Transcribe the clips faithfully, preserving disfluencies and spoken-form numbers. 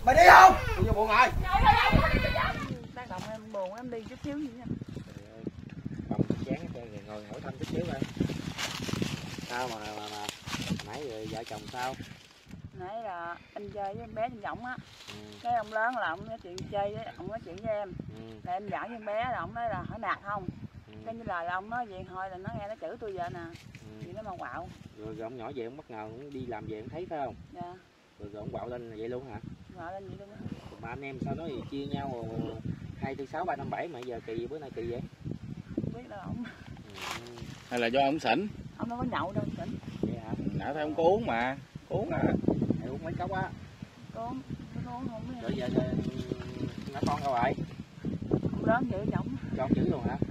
Mày đi không? Đi vô buồn rồi. Tác động em buồn em đi chút xíu gì nha. Bông chán cho người ngồi hỏi thăm chút xíu coi. Sao mà mà, mà nãy giờ vợ chồng sao? Nãy là anh chơi với bé trên giọng á. Ừ. Cái ông lớn là ông nói chuyện chơi với ông nói chuyện với em. Ừ. Là em giỡn với bé là ông nói là hỏi nạt không. Ừ. Cái như lời là ông nói vậy thôi là nó nghe nó chửi tôi giờ nè. Ừ. Vậy nó mà quạo. Rồi, rồi ông nhỏ về ông bất ngờ cũng đi làm về ông thấy phải không? Dạ. Rồi, rồi ông quạo lên vậy luôn hả? Quạo lên vậy luôn á. Mà anh em sao nói gì chia nhau hai tư sáu ba năm bảy mà giờ kỳ bữa nay kỳ vậy? Không biết là ông. Ừ. Hay là do ông xỉn? Ông đâu có nhậu đâu xỉn. Vậy hả? Nãy thấy ông có uống mà. Uống à. Mày uống mấy cốc á. Con, con không biết. Rồi giờ, giờ nhỏ con đâu rồi? Ông lớn chửi chồng. Con chữ luôn hả?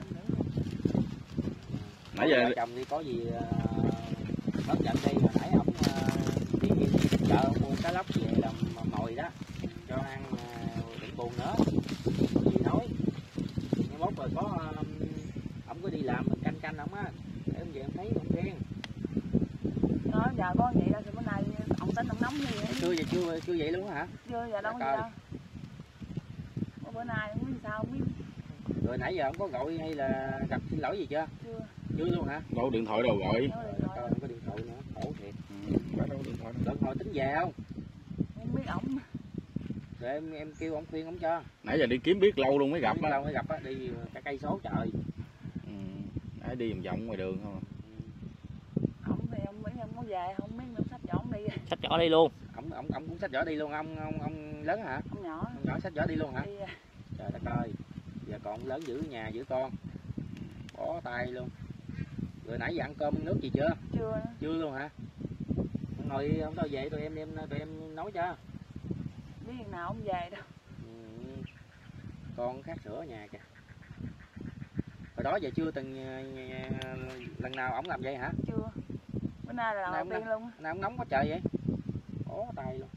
Nãy giờ chồng đi có gì bớt giận đi, hồi nãy ổng đi chợ mua cá lóc về làm mồi đó cho ăn, đừng buồn nữa gì nói mai mốt rồi có ổng có đi làm canh canh ổng á để em về em thấy ổng ghen. Nói giờ có vậy đâu thì bữa nay ông tính ông nóng như vậy. Chưa vậy chưa chưa vậy luôn hả? Chưa giờ đâu có gì đâu. Bữa nay không biết sao không biết. Rồi nãy giờ ông có gọi hay là gặp xin lỗi gì chưa? Chưa. Chưa luôn hả? đâu điện thoại đâu gọi. Coi không có điện thoại nữa, khổ thiệt. Ừ, đâu điện thoại đâu. Điện thoại tính về không? Không biết ổng. Rồi em em kêu ông khuyên ổng cho. Nãy giờ đi kiếm biết lâu luôn mới gặp á. Lâu mới gặp á, đi cả cây số trời. Ừ, nãy đi vòng vòng ngoài đường không à. Ổng thì ông biết ông có về không biết nữa, sách vở ông đi. Sách vở đi luôn. Ổng ổng ổng cũng xách vở đi luôn, ông ông ông lớn hả? Ông nhỏ. Ông nhỏ xách vở đi luôn hả? Đi. Trời đất ơi. Giờ còn ông lớn giữ nhà giữ con. Bó tay luôn. Rồi nãy giờ ăn cơm nước gì chưa? Chưa. Chưa luôn hả? Ngồi không đâu về tụi em em tụi em nấu cho. Biết chừng nào ông về đâu. Ừ. Con khát sữa ở nhà kìa. Hồi đó giờ chưa từng lần nào ổng làm vậy hả? Chưa. Bữa nay là đầu tiên luôn á. Nay ổng nóng quá trời vậy. Bó tay luôn.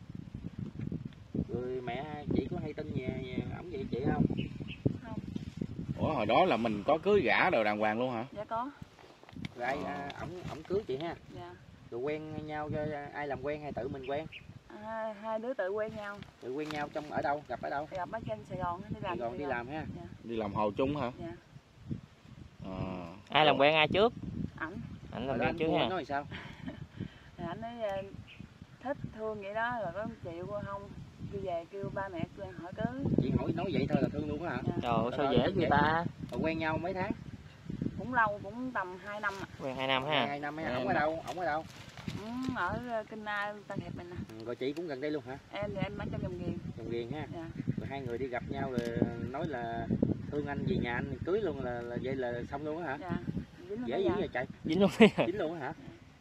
Rồi mẹ chị có hay tin về ổng vậy chị không? Không. Ủa hồi đó là mình có cưới gả đồ đàng hoàng luôn hả? Dạ có. Rồi ai ổng ổng cưới chị ha? Dạ. Rồi quen nhau cho ai làm quen hay tự mình quen? À, hai đứa tự quen nhau. Tự quen nhau trong ở đâu? Gặp ở đâu? Gặp ở trên Sài Gòn đi làm. Sài Gòn đi làm ha. Dạ. Đi làm hồ chung hả? Dạ. À. Ai làm quen ai trước? Ảnh. Ảnh làm quen quen trước ha. Nói sao? Ảnh nói thích thương vậy đó rồi có chịu không? Đi về kêu ba mẹ kêu hỏi cưới. Chị hỏi nói vậy thôi là thương luôn á hả? Dạ. Trời ơi sao dễ người ta. Rồi quen nhau mấy tháng? Cũng lâu, cũng tầm hai năm ạ. Quen hai năm ha. hai năm mấy. Ổng ở đâu? Ổng ở đâu? Ừ, ở Kinh Na, Tân Hiệp mình nè. Ừ, rồi chị cũng gần đây luôn hả? Em thì em ở trong Dòng Ghiền. Dòng Ghiền ha. Dạ. Rồi hai người đi gặp nhau rồi nói là thương anh về nhà anh cưới luôn là, là vậy là xong luôn á hả? Dạ. Dễ dữ vậy chạy. Dính luôn. Dính luôn á hả?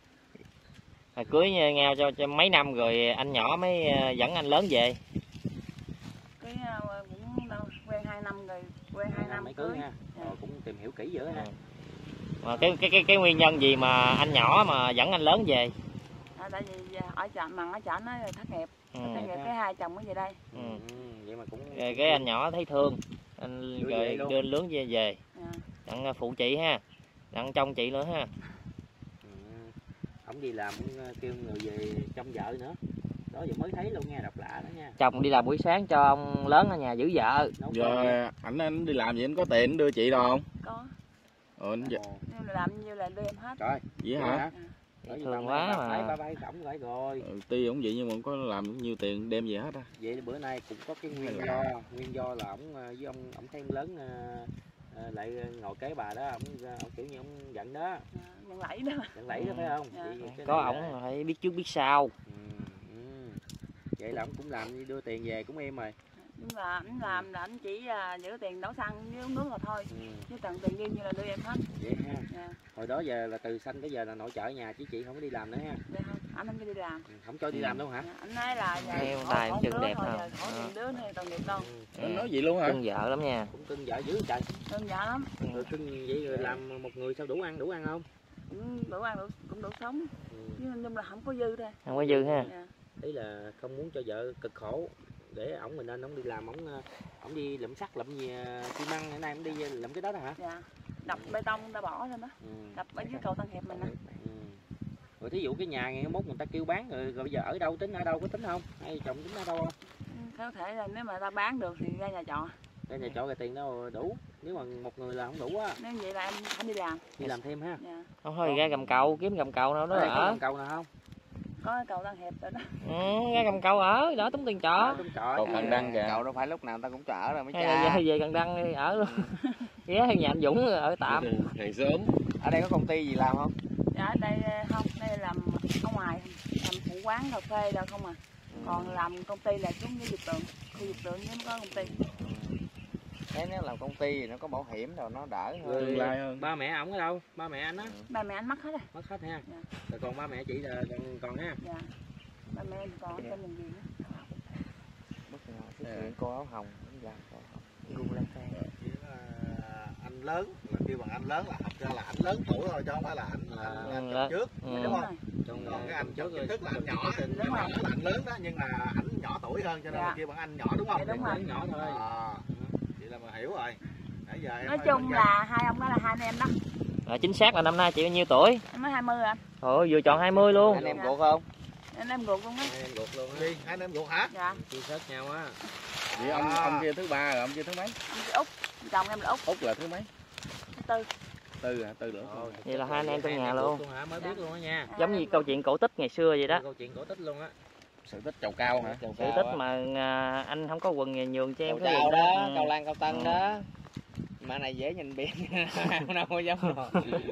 Rồi cưới nhau cho, cho mấy năm rồi anh nhỏ mới dẫn anh lớn về. Cái cũng đâu, quen hai năm rồi, quen hai năm mới cưới, cưới ha. Dạ. Rồi cũng tìm hiểu kỹ dữ ha. Mà cái cái cái cái nguyên nhân gì mà anh nhỏ mà dẫn anh lớn về? À, tại vì ở chợ mằng ở chợ nó thất nghiệp. Ừ. Thất nghiệp cái hai chồng mới về đây. Ừ. Ừ, vậy mà cũng Rồi cái anh nhỏ thấy thương anh đưa rồi đưa anh lớn về về. Dạ. Đặng phụ chị ha. Đặng trông chị nữa ha. Ừ. Ông đi làm cũng kêu người về trông vợ nữa. Đó giờ mới thấy luôn nha, độc lạ đó nha. Chồng đi làm buổi sáng cho ông lớn ở nhà giữ vợ. Giờ ảnh anh đi làm vậy anh có tiền đưa chị đâu không? Có. Ờ anh Nhưng là làm nhiêu là đưa em hết. Trời. Vậy hả? À. Thương quá mà. Thấy ba bay cổng lại rồi. Ừ, tuy ổng vậy nhưng mà không có làm nhiều tiền đem về hết á. Vậy bữa nay cũng có cái nguyên do, nguyên do là ổng với ông ổng thấy lớn lại ngồi kế bà đó, ổng ổng kiểu như ổng giận đó. Giận lẫy đó. Giận lẫy đó phải không? Dạ. Vậy, có ổng phải biết trước biết sau. Ừ, ừ. Vậy là ổng cũng làm đưa tiền về cũng êm rồi. Nhưng mà ảnh làm là ảnh chỉ giữ tiền đổ xăng với uống nước rồi thôi. Ừ. Chứ cần tiền riêng như là đưa em hết. Vậy ha. Dạ. Hồi đó giờ là từ sanh tới giờ là nội trợ ở nhà chứ chị không có đi làm nữa ha. Dạ không, ảnh không cho đi làm. Ừ, không cho đi làm đâu hả? Dạ. Anh nói là Eo tài cũng chừng đẹp thôi, ha. hỏi tiền đứa này còn nghiệp đâu. Ừ. Anh nói vậy luôn hả? Cưng vợ lắm nha. Cũng cưng vợ dữ trời. Cưng vợ lắm. Rồi cưng vậy rồi làm một người sao đủ ăn đủ ăn không? Cũng đủ ăn đủ, cũng đủ sống. Ừ. Chứ nhưng mà không có dư thôi. Không có dư ha. Dạ. Ý là không muốn cho vợ cực khổ để ổng mình nên ổng đi làm, ổng ổng đi lụm sắt lụm gì xi măng, hôm nay ổng đi lụm cái đó đó hả? Dạ. Đập bê tông ta bỏ lên đó. Ừ. Đập ở dưới cầu Tân Hiệp mình nè. Ừ. Rồi thí dụ cái nhà ngày mốt người ta kêu bán rồi, rồi bây giờ ở đâu tính ở đâu, có tính không? Hay chồng tính ở đâu không? Có thể là nếu mà ta bán được thì ra nhà trọ. Ra nhà trọ cái tiền đâu đủ. Nếu mà một người là không đủ á. Nếu vậy là em phải đi làm. Đi làm thêm ha. Dạ. Không thôi ra gầm cầu, kiếm gầm cầu nào đó Ở đây ở. có gầm cầu nào không? Có cái cầu đang hẹp rồi đó. Ừ, ra gầm cầu ở, đỡ tốn tiền trọ. Ở trong trọ. Còn Cần Đăng kìa. Cậu đâu phải lúc nào người ta cũng chở đâu mấy Hay là cha. về, về Cần Đăng đi ở luôn. Ghé theo nhà anh Dũng ở tạm. Hàng sớm. Ở đây có công ty gì làm không? Dạ ở đây không, đây làm ở ngoài, làm phụ quán cà phê đâu không à. Còn làm công ty là xuống với dược tượng, khu dược tượng mới có công ty. Thế nếu làm công ty thì nó có bảo hiểm rồi nó đỡ hơn. Rồi Tương lai hơn. ba mẹ ổng ở đâu? Ba mẹ anh á? Ba mẹ anh mất hết rồi. Mất hết ha. Dạ. Rồi còn ba mẹ chị là còn, còn ha. Dạ. Ba mẹ em còn ở trên bệnh viện á. Bất ngờ xuất hiện cô áo hồng cũng làm cô áo hồng. Gung lên xe. Chỉ là anh lớn, là kêu bằng anh lớn là thật ra là anh lớn tuổi thôi chứ không phải là anh là À, anh ừ, chồng trước, Ừ. đúng Đúng không? rồi. Trong Còn cái anh trước chồng trước là anh nhỏ, Đúng nhưng mà rồi. là anh lớn đó, nhưng mà ảnh nhỏ tuổi hơn cho nên Dạ. là kêu bằng anh nhỏ đúng không? Dạ, đúng rồi. nhỏ thôi. À, vậy là mà hiểu rồi. Nãy giờ em Nói hơi chung phân là hai ông đó là hai anh em đó. Rồi, chính xác là năm nay chị bao nhiêu tuổi? Em mới hai mươi anh. Ồ, vừa chọn hai mươi luôn. Anh em ruột không? Anh em ruột luôn á. Hai em ruột luôn vân. á. Đi, hai anh em ruột hả? Dạ. Chia sớt nhau á. Vậy ông À. ông kia thứ ba rồi ông kia thứ mấy? Ông kia Út, chồng em là Út, Út là thứ mấy? thứ tư. Tư hả? Tư nữa. Ồ, Vậy là hai anh em trong hai nhà ruột luôn. hả? Mới biết luôn á nha. Giống như câu chuyện cổ tích ngày xưa vậy đó. Câu chuyện cổ tích luôn á. Sự tích chầu cao hả? Chầu Sự cao tích á. mà à, anh không có quần nhường cho em Chầu cái cao quần đó, Ừ. cao lan cao tân đó. Mà này dễ nhìn biết, không đâu có giống rồi.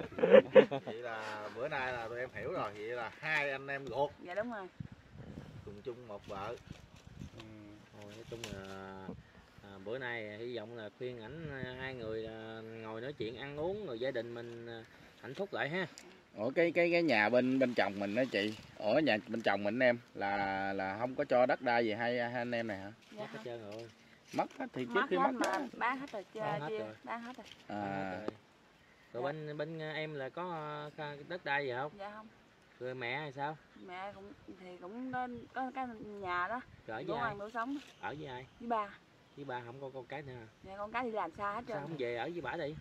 Vậy là bữa nay là tụi em hiểu rồi, vậy là hai anh em ruột Dạ đúng rồi. cùng chung một vợ. Ừ. Thôi, nói chung là à, bữa nay hy vọng là khuyên ảnh à, hai người à, ngồi nói chuyện ăn uống rồi gia đình mình à, hạnh phúc lại ha. Ủa cái cái cái nhà bên bên chồng mình đó chị. Ở nhà bên chồng mình em là là không có cho đất đai gì hai, hai anh em này hả? Dạ. Mất hết trơn rồi. Mất hết thì trước Mất khi hết mất mà đó. bán hết rồi chưa Bán hết chia, rồi. bán hết rồi. À, Rồi, rồi bên bên em là có à, đất đai gì không? Dạ không. Rồi mẹ hay sao? Mẹ cũng thì cũng có, có cái nhà đó, Rồi ở đủ với ai? ăn đủ sống Ở với ai? với ba. Với ba không có con cái nữa hả? Dạ con cái đi làm xa hết Sao trơn. không về ở với bả đi?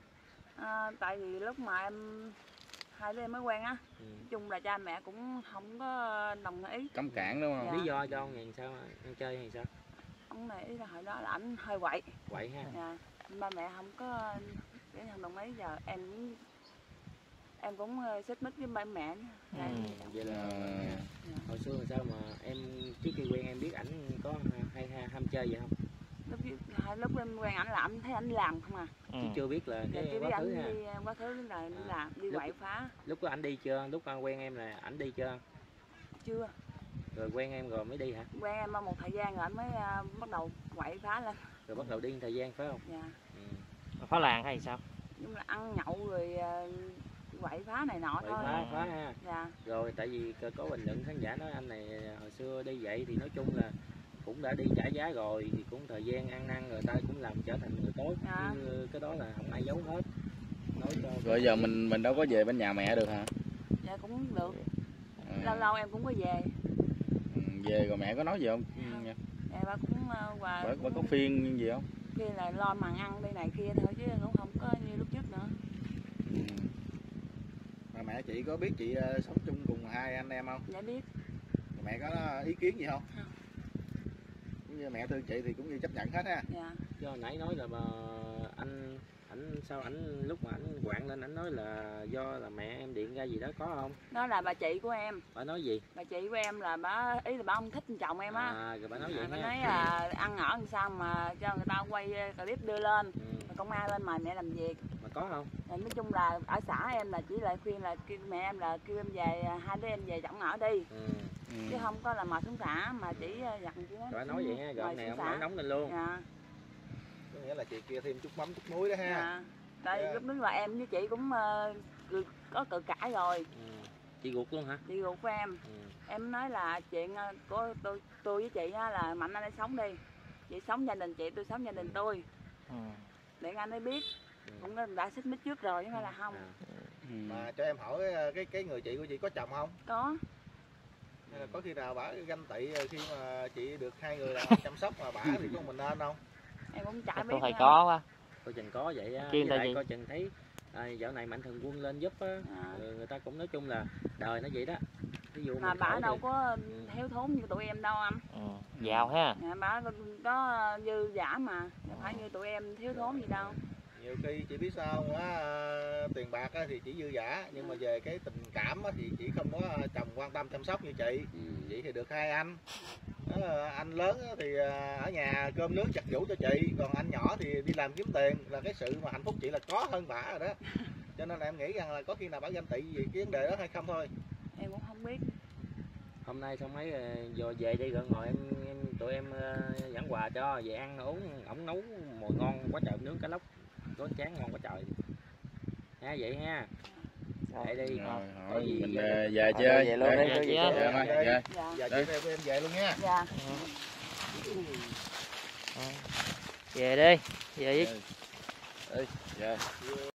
À, tại vì lúc mà em hai đứa em mới quen á, Ừ. nói chung là cha mẹ cũng không có đồng ý. cấm cản đúng không? Dạ. Lý do cho ông này sao ăn chơi hay sao? Ông này ý là hồi đó là ảnh hơi quậy. Quậy ha. Dạ. Ba mẹ không có để không đồng ý, giờ em cũng em cũng ờ, xích mích với ba mẹ nữa. Dạ, Ừ. Vậy là À, hồi xưa làm sao mà em trước khi quen em biết ảnh có hay hay ham chơi vậy không? lúc hai lúc em quen ảnh là ảnh thấy ảnh làm không à. Ừ. Chứ chưa biết là Giờ cái chưa biết quá khứ ảnh ha. đi quá khứ đến đời đi À. làm đi Lúc- quậy phá Lúc đó ảnh đi chưa? Lúc anh quen em là ảnh đi chưa? chưa. Rồi quen em rồi mới đi hả? Quen em một thời gian rồi ảnh mới ờ, bắt đầu quậy phá lên. Rồi bắt đầu đi thời gian phải không? Dạ. Ừ. Phá làng hay sao? Nhưng là ăn nhậu rồi ờ, quậy phá này nọ Quậy thôi. phá phá ha. Dạ. Rồi tại vì có- có bình luận khán giả nói anh này hồi xưa đi vậy thì nói chung là cũng đã đi trả giá rồi thì cũng thời gian ăn năn rồi ta cũng làm trở thành người tốt. Dạ. Chứ cái đó là không ai giấu hết. Nói cho rồi giờ mình mình đâu có về bên nhà mẹ được hả? Dạ cũng được. À, Lâu lâu em cũng có về. ừ, về rồi mẹ có nói gì không? Ừ, Dạ ba cũng ờ, qua bà, bà có phiên gì không? kia là lo màn ăn đây này kia thôi chứ cũng không có như lúc trước nữa. Ừ. Mà mẹ chị có biết chị ờ, sống chung cùng hai anh em không? Dạ biết. Mẹ có ý kiến gì không? Không. Cũng như mẹ thương chị thì cũng như chấp nhận hết ha. Dạ. cho hồi nãy nói là mà anh ảnh sao ảnh lúc mà ảnh quạng lên ảnh nói là do là mẹ em điện ra gì đó có không? Đó là bà chị của em. Bà nói gì? Bà chị của em là bà ý là bà không thích chồng em á. À, rồi bà nói À, vậy bà ha. nói là ăn ở làm sao mà cho người ta quay clip đưa lên, Ừ. rồi công an lên mời mẹ làm việc. Mà có không? Rồi nói chung là ở xã em là chỉ lại khuyên là kêu mẹ em là kêu em về, hai đứa em về chồng ở đi, Ừ. Ừ. chứ không có là mời xuống xã mà chỉ dặn chị Rồi bà nói vậy ha, rồi ông này ông nói nóng lên luôn. Dạ. Có nghĩa là chị kia thêm chút mắm chút muối đó ha. Dạ. Tại Dạ. lúc đó là em với chị cũng ờ, cự- có cự cãi rồi. Ừ. Chị ruột luôn hả? Chị ruột của em, Ừ. em nói là chuyện ờ, của tôi tôi với chị á, là mạnh anh ấy sống đi, chị sống gia đình chị, tôi sống gia đình tôi, Ừ. để anh ấy biết. Ừ. Cũng đã xích mích trước rồi chứ không phải là không. À. Ừ. Mà cho em hỏi ờ, cái cái người chị của chị có chồng không? Có. Hay là có khi nào bả ganh tị ờ, khi mà chị được hai người đàn chăm sóc mà bả thì có mình nên không? Em cũng chả biết Tôi thấy nữa. có quá. Coi chừng có vậy á. Kêu Với ta lại gì? coi chừng thấy à, dạo này mạnh thường quân lên giúp á, À. người, người ta cũng nói chung là đời nó vậy đó. Ví dụ Mà mình bả khổ đâu thì- có thiếu thốn như tụi em đâu anh. Ừ. Giàu ha. Dạ, bả có, có dư giả mà, đâu phải như tụi em thiếu thốn gì đâu. Nhiều khi chị biết sao không á, tiền bạc á thì chỉ dư giả, nhưng mà về cái tình cảm á thì chỉ không có chồng quan tâm chăm sóc như chị. Ừ. Chị thì được hai anh. Đó là anh lớn á thì ở nhà cơm nước giặt giũ cho chị, còn anh nhỏ thì đi làm kiếm tiền, là cái sự mà hạnh phúc chị là có hơn bả rồi đó. Cho nên là em nghĩ rằng là có khi nào bả ganh tị vì cái vấn đề đó hay không thôi. Em cũng không biết. Hôm nay xong mấy giờ về đi rồi ngồi em, em tụi em ờ, dẫn quà cho về ăn uống, ổng nấu mồi ngon quá trời, nướng cá lóc có chán ngon quá trời. Ha vậy ha. Vậy đi. Rồi, Có hỏi gì mình vậy? ờ, về Thôi, chơi. về luôn đi, Đây. thôi, về Dạ, chơi. Dạ, thôi, Đây. dạ. Dạ. Giờ Đây. chị theo em về luôn nha. Dạ. Về đi. Về giúp. Dạ.